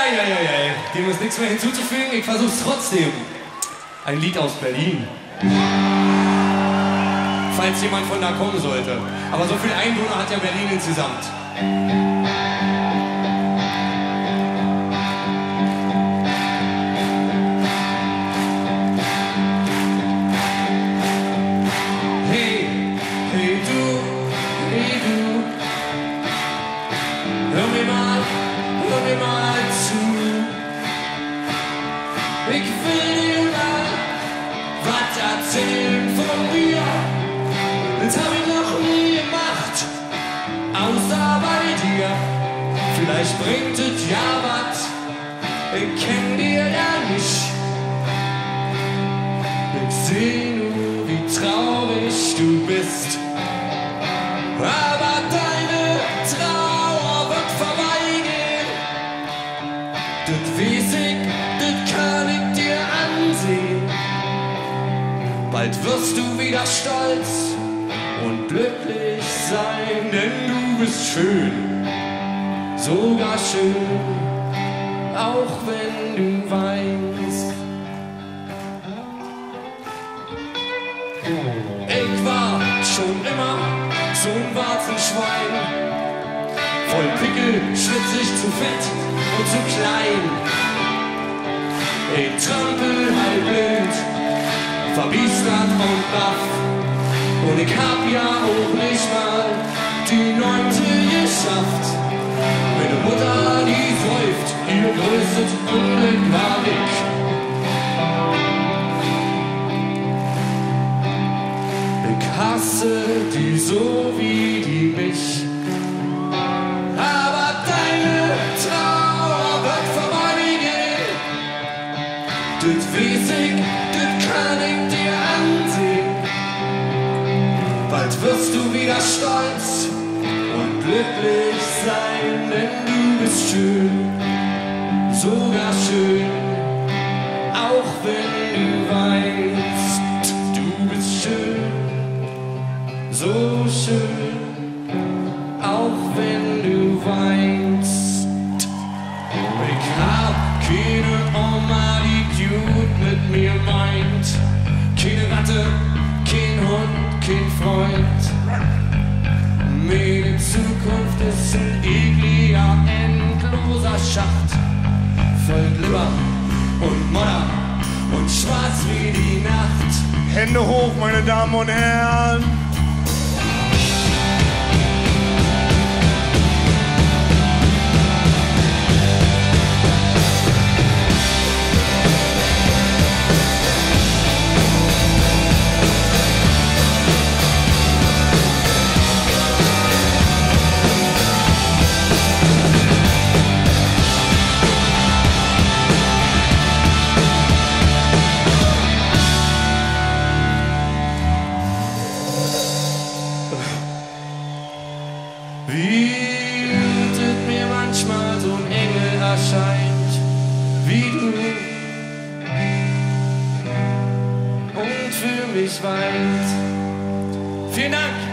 Eieieiei, dem ist nichts mehr hinzuzufügen, ich versuch's trotzdem. Ein Lied aus Berlin. Falls jemand von da kommen sollte. Aber so viel Einwohner hat ja Berlin insgesamt. Hey, hey du, hör mir mal zu. Ich will dir mal was erzählen von mir. Das hab ich noch nie gemacht, außer bei dir. Vielleicht bringt es ja was, ich kenn dir ja nicht. Ich seh nur, wie traurig du bist. Aber deine Trauer wird vorbeigehen. Das weiß ich, das kann ich dir ansehen. Bald wirst du wieder stolz und glücklich sein, denn du bist schön, sogar schön, auch wenn du weinst. Ich war schon immer so ein Warzenschwein, voll Pickel, schwitzig, zu fett und zu klein. Ich trampel halb blind, verbiestert und baff. Und ich hab ja auch nicht mal die 9. geschafft. Meine Mutter, die säuft, ihr größtes Unglück war ich. Ich hasse die so wie die mich. Aber deine Trauer wird vorbeigehen. Das weiß ich, das kann ich dir ansehen. Bald wirst du wieder stolz und glücklich sein, denn du bist schön, sogar schön, auch wenn du weinst. Du bist schön, so schön, auch wenn du weinst. Ich hab keine Oma, die gut mit mir meint, keine Ratte, kein Hund, kein Freund. Meine Zukunft ist ein ekliger, endloser Schacht, voll Glibber und Modder und schwarz wie die Nacht. Hände hoch, meine Damen und Herren. Wie es mir manchmal so ein Engel erscheint, wie du, und für mich weint. Vielen Dank!